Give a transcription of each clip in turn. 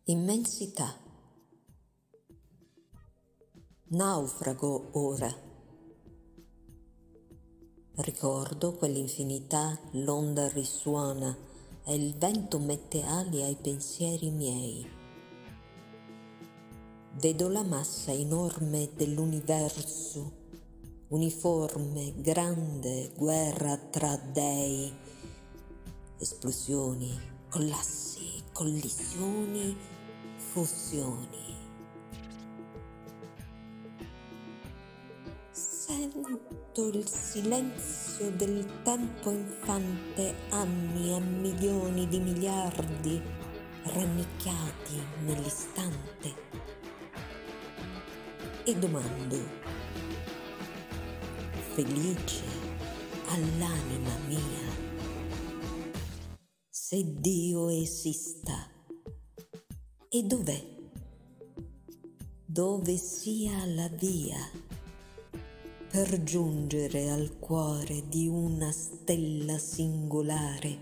Immensità. Naufrago ora. Ricordo quell'infinità, l'onda risuona e il vento mette ali ai pensieri miei. Vedo la massa enorme dell'universo, uniforme, grande, guerra tra dei, esplosioni, collassi, collisioni, fusioni. Sento il silenzio del tempo infante, anni e milioni di miliardi rannicchiati nell'istante. E domando, felice all'anima mia, se Dio esista, e dov'è? Dove sia la via per giungere al cuore di una stella singolare?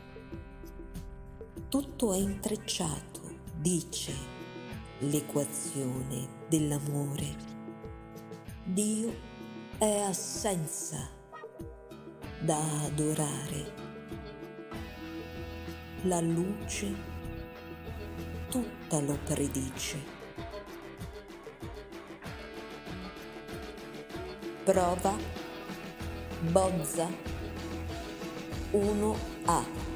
Tutto è intrecciato, dice l'equazione dell'amore. Dio è assenza da adorare. La luce tutta lo predice. Prova Bozza 1A.